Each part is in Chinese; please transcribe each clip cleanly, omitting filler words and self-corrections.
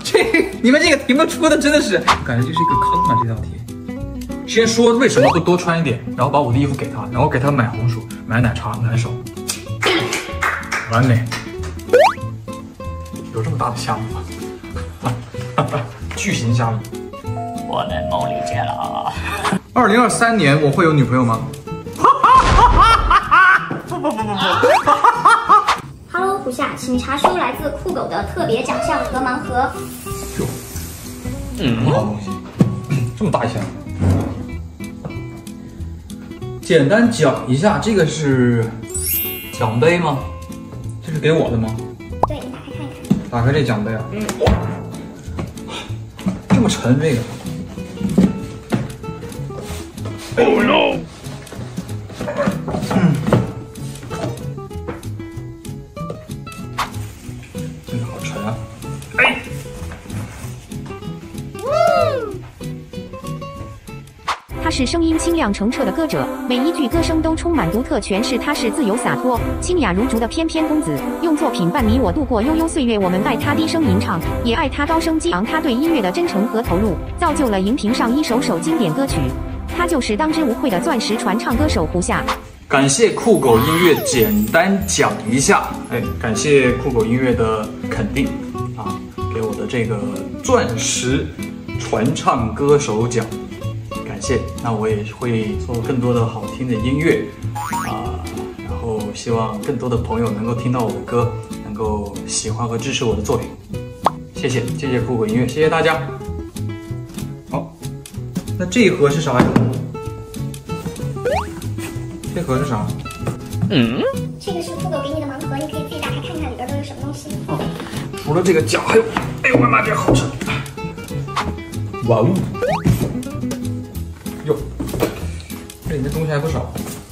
你们这个题目出的真的是，感觉就是一个坑啊！这道题。先说为什么不多穿一点，然后把我的衣服给他，然后给他买红薯、买奶茶、买手，完美。有这么大的虾米吗？巨型虾米。 我们梦里见了。 2023年我会有女朋友吗？不。 Hello， 胡夏，请查收来自酷狗的特别奖项和盲盒。 哟，好东西，这么大一箱。简单讲一下，这个是奖杯吗？这是给我的吗？ 对，你打开看一看。 打开这奖杯啊。这么沉这个。Oh no！ 这个好沉啊！哎。 他是声音清亮澄澈的歌者，每一句歌声都充满独特诠释。他是自由洒脱、清雅如竹的翩翩公子，用作品伴你我度过悠悠岁月。我们爱他低声吟唱，也爱他高声激昂。他对音乐的真诚和投入，造就了荧屏上一首首经典歌曲。他就是当之无愧的钻石传唱歌手胡夏。 感谢酷狗音乐，简单讲一下。感谢酷狗音乐的肯定啊，给我的这个钻石传唱歌手奖。感谢，那我也会做更多的好听的音乐然后希望更多的朋友能够听到我的歌，能够喜欢和支持我的作品。谢谢酷狗音乐，谢谢大家。好，那这一盒是啥呀？这盒是啥？ 这个是酷狗给你的盲盒，你可以自己打开看看里边都有什么东西。 除了这个奖，还有，哎呦我的妈，这好沉！哇哦！哟，这里面东西还不少。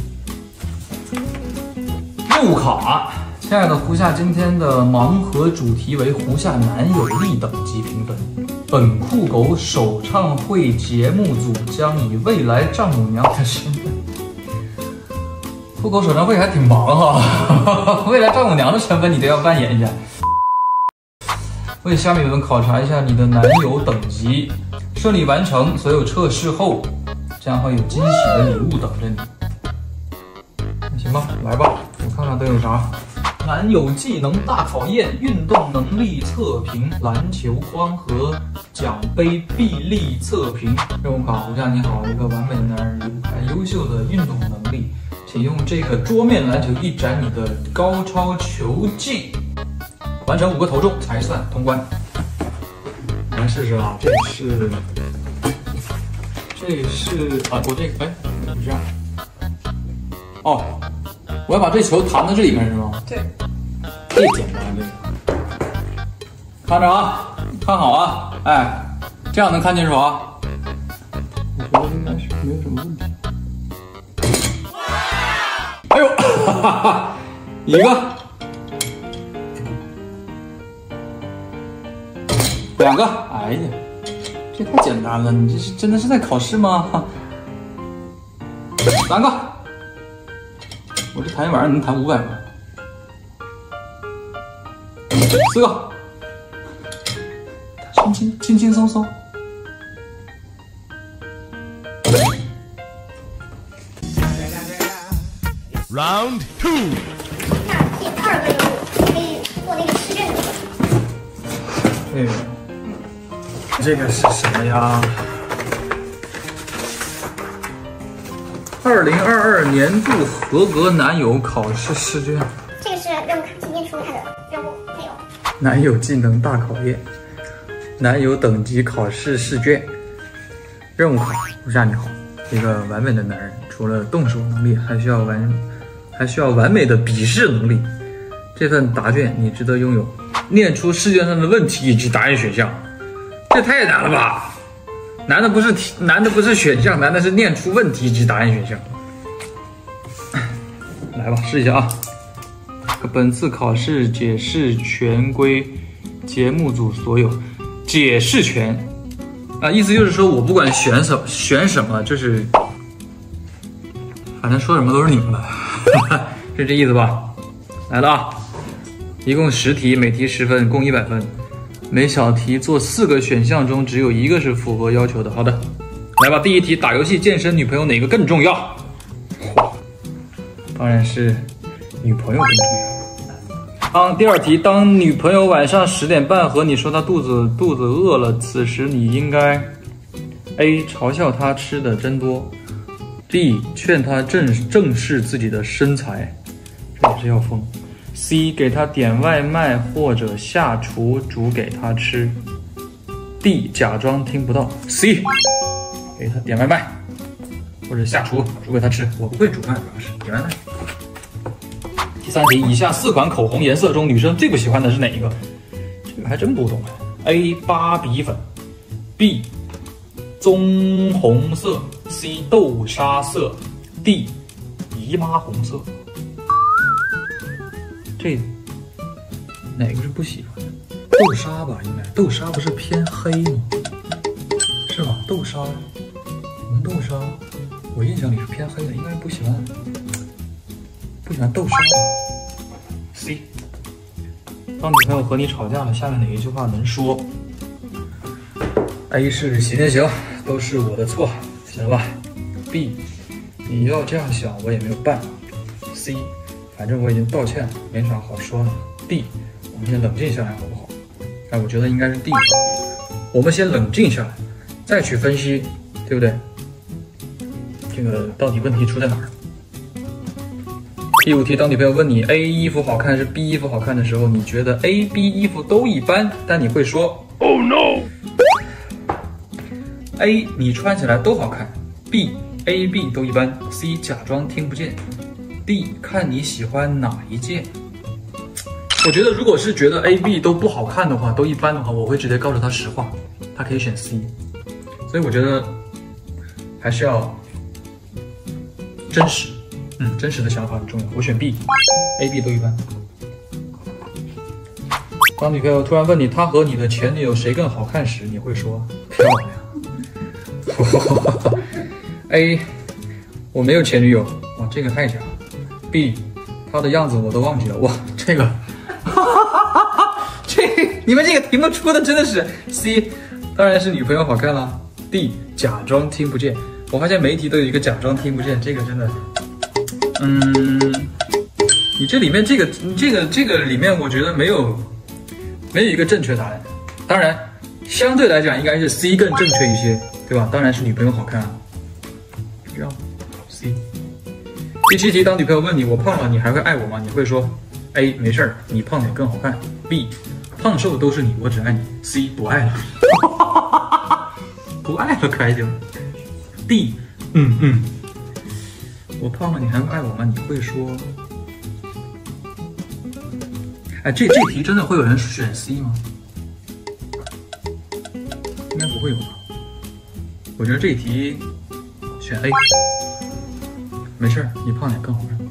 任务卡，亲爱的胡夏，今天的盲盒主题为胡夏男友力等级评分。本酷狗首唱会节目组将以未来丈母娘的身份。酷狗首唱会还挺忙哈，未来丈母娘的身份你都要扮演一下。为虾米们考察一下你的男友等级，顺利完成所有测试后，将会有惊喜的礼物等着你。那行吧，来吧，我看看都有啥。男友技能大考验、运动能力测评、篮球框和奖杯臂力测评。任务卡，胡夏你好，一个完美的男人，优秀的运动能力，请用这个桌面篮球一展你的高超球技。完成5个投中才算通关。来试试啊，这是啊，我这个就这样。哦，我要把这球弹到这里面是吗？对，这简单这个。看着啊，看好啊，哎，这样能看清楚啊。我觉得应该是没有什么问题。哎呦，哈哈，一个。2个，哎呀，这太简单了！你这是真的是在考试吗？3个，我这弹一晚上能弹500个。4个，轻轻松松。 Round 2。 那第2个任务可以做那个试卷的。 这个是什么呀？2022年度合格男友考试试卷。 这个是任务卡，请念出它的任务内容。 男友技能大考验，男友等级考试试卷。任务卡，胡夏你好，一个完美的男人，除了动手能力，还需要完美的笔试能力。这份答卷你值得拥有。念出试卷上的问题以及答案选项。这太难了吧？难的不是选项，难的是念出问题及答案选项。来吧，试一下啊。本次考试解释权归节目组所有。解释权啊，意思就是说我不管选什么，就是反正说什么都是你们的，是这意思吧？来了啊，一共10题，每题10分，共100分。 每小题做4个选项中只有1个是符合要求的。好的，来吧，第1题，打游戏、健身、女朋友哪个更重要？当然是女朋友更重要。第2题，当女朋友晚上10点半和你说她肚子饿了，此时你应该 A 嘲笑她吃的真多， B 劝她正视自己的身材，这也是要疯。C 给她点外卖或者下厨煮给她吃。D 假装听不到。C 给她点外卖或者下厨煮给她吃。我不会煮饭，主要是点外卖。第3题，以下4款口红颜色中，女生最不喜欢的是哪一个？这个还真不懂啊。A 芭比粉， B 棕红色， C 豆沙色， D 姨妈红色。这哪个是不喜欢的？豆沙吧，应该。豆沙不是偏黑吗？是吧？豆沙，红豆沙，我印象里是偏黑的，应该不喜欢豆沙吧。C， 当女朋友和你吵架了，下面哪一句话能说？ A 是行，都是我的错，行了吧。B 你要这样想，我也没有办法。C 反正我已经道歉了，没啥好说的。D 我们先冷静下来好不好？哎，我觉得应该是 D， 我们先冷静下来，再去分析，对不对？这个到底问题出在哪儿？第5题，当女朋友问你 A 衣服好看还是 B 衣服好看的时候，你觉得 A、B 衣服都一般，但你会说 Oh no。A 你穿起来都好看， B A、B 都一般， C 假装听不见， D 看你喜欢哪一件。我觉得如果是觉得 A、B 都不好看的话，都一般的话，我会直接告诉他实话，他可以选 C。所以我觉得还是要真实，真实的想法很重要。我选 B，A、B 都一般。当女朋友突然问你他和你的前女友谁更好看时，你会说漂亮。A 我没有前女友，哇，这个太假了。B 她的样子我都忘记了，哇，这个，你们这个题目出的真的是。C 当然是女朋友好看了。D 假装听不见，我发现每一题都有一个假装听不见，这个真的，你这里面这个里面，我觉得没有一个正确答案。当然，相对来讲应该是 C 更正确一些，对吧？当然是女朋友好看啊，这样 C。第7题，当女朋友问你我胖了，你还会爱我吗？你会说 A 没事儿，你胖点更好看。B 胖瘦都是你，我只爱你。C 不爱了，不爱了可还行。D 我胖了，你还会爱我吗？你会说，哎，这题真的会有人选 C 吗？应该不会有吧？我觉得这一题选 A， 没事儿，你胖点更好看。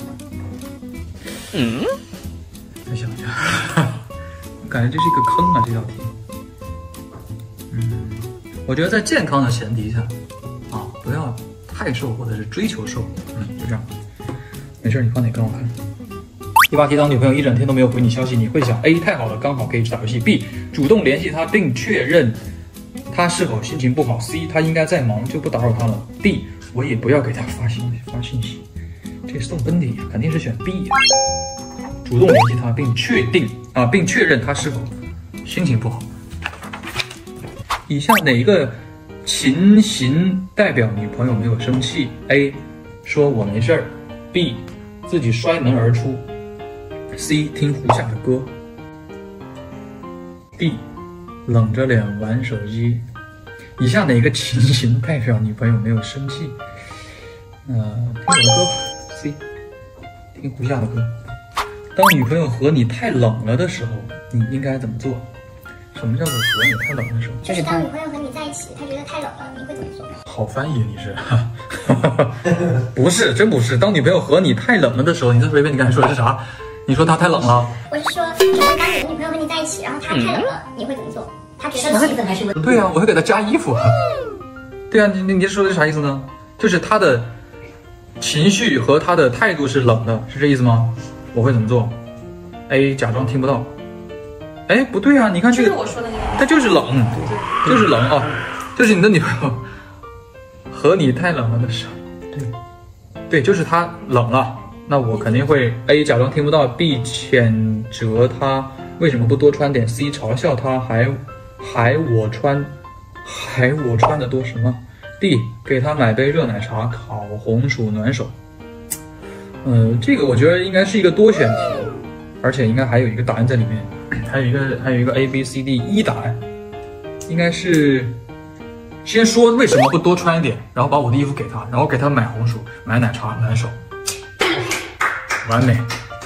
再想一下，我感觉这是一个坑啊，这道题。我觉得在健康的前提下，不要太瘦或者是追求瘦，就这样。没事儿，你胖点更好看。第8题，当女朋友一整天都没有回你消息，你会想 A 太好了，刚好可以去打游戏。B 主动联系她并确认他是否心情不好。C 他应该在忙，就不打扰他了。D 我也不要给他发信息。这送分题肯定是选 B 呀。主动联系他并确认他是否心情不好。以下哪一个情形代表女朋友没有生气？ A 说我没事儿， B 自己摔门而出， C 听胡夏的歌， D 冷着脸玩手机。以下哪个情形代表女朋友没有生气？听我的歌吧。C 听胡夏的歌。当女朋友和你太冷了的时候，你应该怎么做？什么叫做和你太冷的时候？ 就是当女朋友和你在一起，她觉得太冷了，你会怎么做？ 好翻译，你是？不是，真不是。当女朋友和你太冷了的时候，你再说一遍，你刚才说的是啥？你说她太冷了？ 我是说，就是当你的女朋友和你在一起，然后她太冷了，你会怎么做？她觉得气氛还是对啊，我会给她加衣服。对啊，你说的是啥意思呢？就是她的情绪和她的态度是冷的，是这意思吗？我会怎么做？ A 假装听不到， 哎，不对啊，你看这个， 就是我说的那个， 它就是冷，就是冷啊，就是你的女朋友和你太冷了的时候，对，就是她冷了，那我肯定会 A 假装听不到 ，B 谴责她为什么不多穿点 ，C 嘲笑她还我穿的多什么 ，D 给她买杯热奶茶，烤红薯暖手。这个我觉得应该是一个多选题，而且应该还有一个答案在里面，还有一个 A B C D E 答案，应该是先说为什么不多穿一点，然后把我的衣服给他，然后给他买红薯、买奶茶暖手，完美。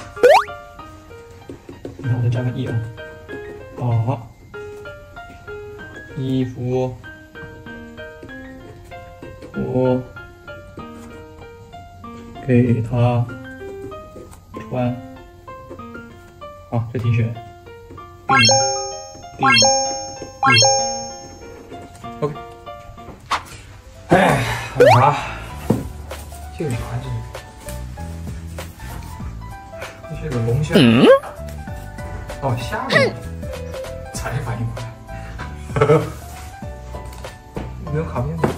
那我再加个 E 啊，好，衣服脱。给他穿，好，这题选 B OK。哎，还有啥？这个啥？这是个龙虾。哦，虾米，才反应过来。有没有卡片吗？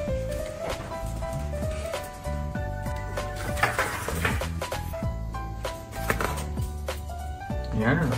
粘着呢。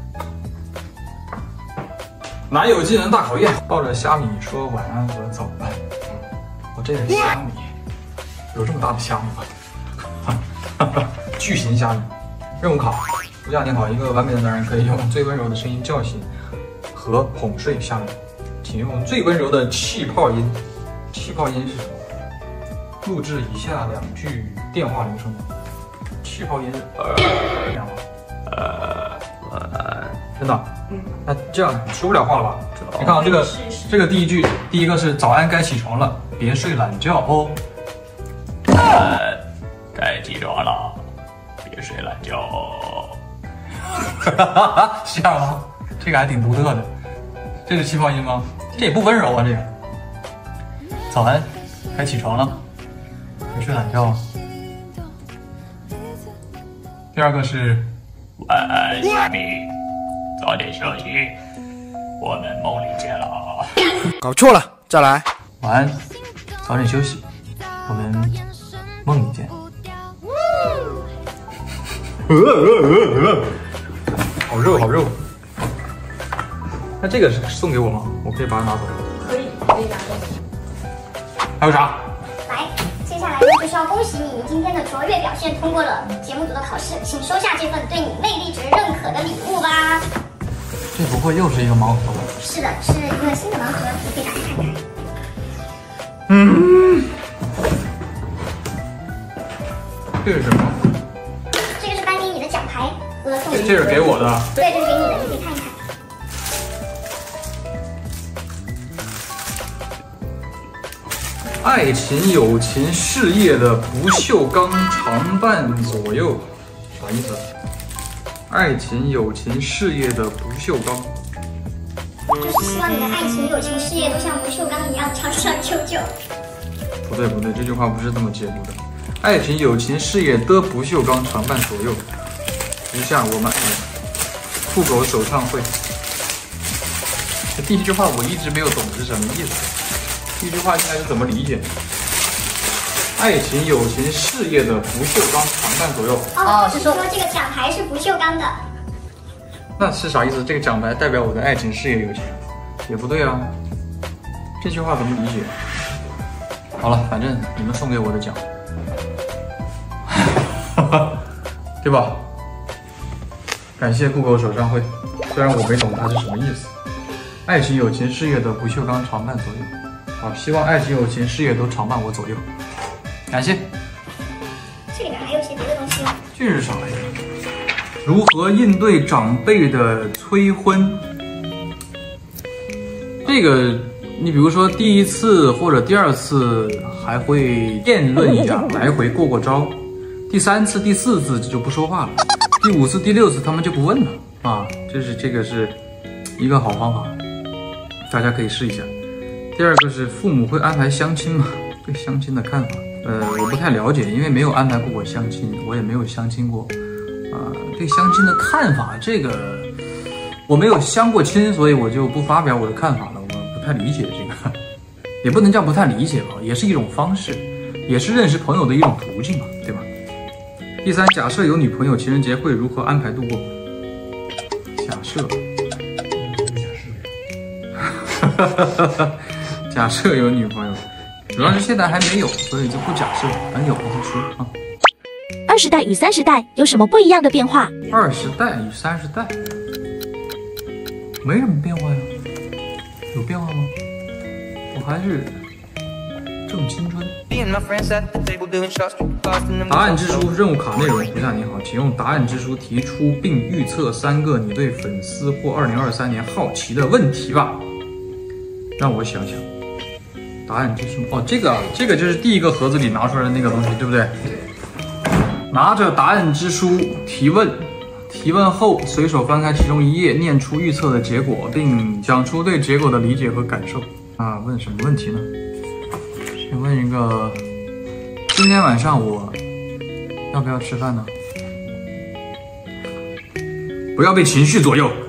男友技能大考验，抱着虾米说晚安和早安。我这是虾米，有这么大的虾米吗？巨型虾米。任务考：吴夏你好，一个完美的男人可以用最温柔的声音叫醒和哄睡虾米，请用最温柔的气泡音。气泡音是什么？录制以下2句电话铃声。气泡音是这样吗？真的，那这样说不了话了吧？你看啊，这个第一句，第一个是早安，该起床了，别睡懒觉哦。 该起床了，别睡懒觉哦。 像吗？这个还挺独特的。这是气泡音吗？这也不温柔啊，这个。早安，该起床了，别睡懒觉啊。第二个是。 晚安，虾米，早点休息，我们梦里见了。 搞错了，再来。 晚安，早点休息，我们梦里见。好肉，好肉。那这个是送给我吗？我可以把它拿走。 可以拿走。 还有啥？ 来，接下来呢就是要恭喜你，你今天的卓越表现通过了节目组的考试，请收下这份对你魅力值认可的礼物吧。 这不会又是一个盲盒吧？ 是的，是一个新的盲盒，你可以打开看看。 这是什么？ 这个是颁给你的奖牌和送给你的。 这是给我的。 对，这是给你的，你可以看一看。 爱情、友情、事业的不锈钢常伴左右，啥意思？爱情、友情、事业的不锈钢， 就是希望你的爱情、友情、事业都像不锈钢一样长长久久。 不对，这句话不是这么解读的。爱情、友情、事业的不锈钢常伴左右，余下我们爱酷狗首唱会。这第一句话我一直没有懂是什么意思。第一句话应该是怎么理解？爱情、友情、事业的不锈钢常伴左右。 哦，是说这个奖牌是不锈钢的。 那是啥意思？这个奖牌代表我的爱情、事业、友情，也不对啊。这句话怎么理解？好了，反正你们送给我的奖，对吧？感谢酷狗首唱会，虽然我没懂它是什么意思。爱情、友情、事业的不锈钢常伴左右。好，希望爱情、友情、事业都常伴我左右。感谢。 这里面还有些别的东西哦。 这是啥呀？如何应对长辈的催婚？这个，你比如说第一次或者第二次还会辩论一下，来回过招。第3次、第4次就不说话了。第5次、第6次他们就不问了啊。这个是一个好方法，大家可以试一下。第二个是父母会安排相亲吗？对相亲的看法，我不太了解，因为没有安排过我相亲，我也没有相亲过。对相亲的看法，这个我没有相过亲，所以我就不发表我的看法了。我不太理解这个，也不能叫不太理解吧，也是一种方式，也是认识朋友的一种途径嘛，对吧？第三，假设有女朋友，情人节会如何安排度过？假设，假设有女朋友，主要是现在还没有，所以就不假设，等有了再说啊。 20代与30代有什么不一样的变化 ？20代与30代没什么变化呀，有变化吗？我还是正青春。答案之书任务卡内容：胡夏你好，请用答案之书提出并预测3个你对粉丝或2023年好奇的问题吧。让我想想，答案之书哦，这个就是第一个盒子里拿出来的那个东西，对不对？拿着答案之书提问，提问后随手翻开其中1页，念出预测的结果，并讲出对结果的理解和感受。啊，问什么问题呢？先问一个，今天晚上我要不要吃饭呢？不要被情绪左右。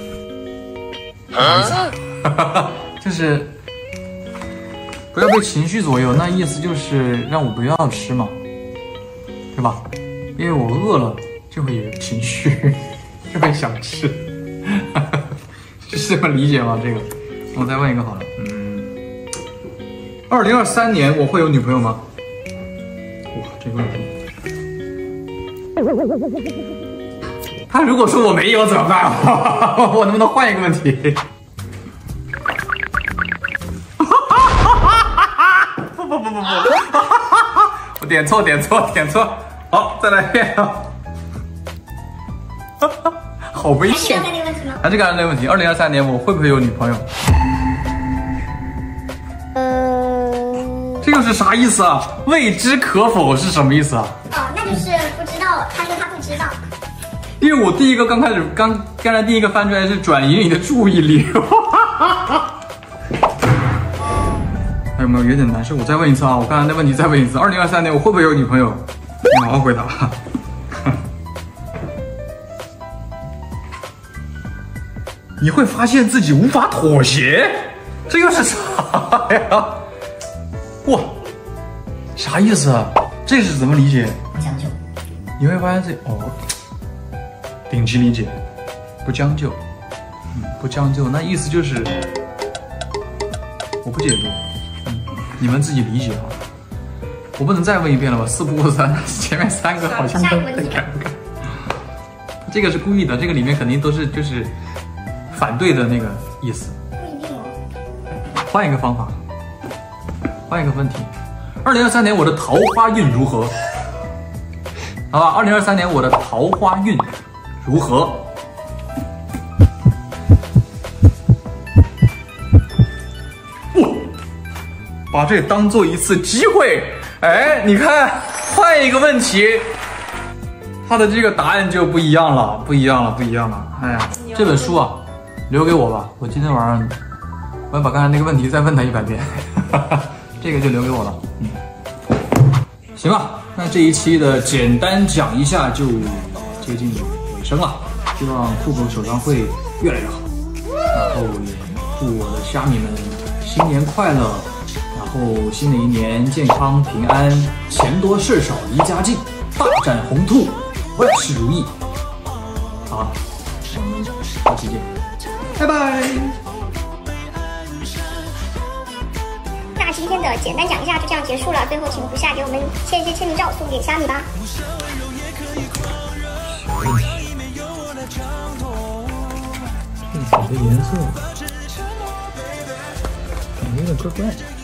就是不要被情绪左右，那意思就是让我不要吃嘛，对吧？因为我饿了就会有情绪，就会想吃，是这么理解吗？这个，我再问一个好了，2023年我会有女朋友吗？哇，这个问题，他如果说我没有怎么办？我能不能换一个问题？不，我点错，好，再来一遍啊！好危险！还是刚才那个问题，2023年我会不会有女朋友？这又是啥意思啊？未知可否是什么意思啊？ 哦，那就是不知道。他说他不知道。 因为我第一个刚才第一个翻出来是转移你的注意力。还有没有有点难受？我再问一次啊！我刚才的问题再问一次：2023年我会不会有女朋友？你好好回答。你会发现自己无法妥协，这又是啥呀？哇，啥意思啊？这是怎么理解？ 不将就。 你会发现自己顶级理解，不将就，不将就，那意思就是我不解读。你们自己理解啊，我不能再问一遍了吧？4不过3，前面3个好像都在改不改？这个是故意的，这个里面肯定都是就是反对的那个意思。 不一定哦。 换一个方法，换一个问题。2023年我的桃花运如何？好吧，2023年我的桃花运如何？把这当做一次机会，哎，你看，换一个问题，他的这个答案就不一样了，不一样了。哎呀，这本书啊，留给我吧，我今天晚上我要把刚才那个问题再问他100遍，这个就留给我了。行吧，那这一期的简单讲一下就接近尾声了，希望酷狗首张会越来越好，然后也祝我的虾米们新年快乐。然后新的一年健康平安，钱多事少离家近，大展宏图，万事如意。好，我们下期见，拜拜。 那今天的简单讲一下就这样结束了，最后请胡夏给我们签一些签名照送给虾米吧。 这个颜色有点怪怪的。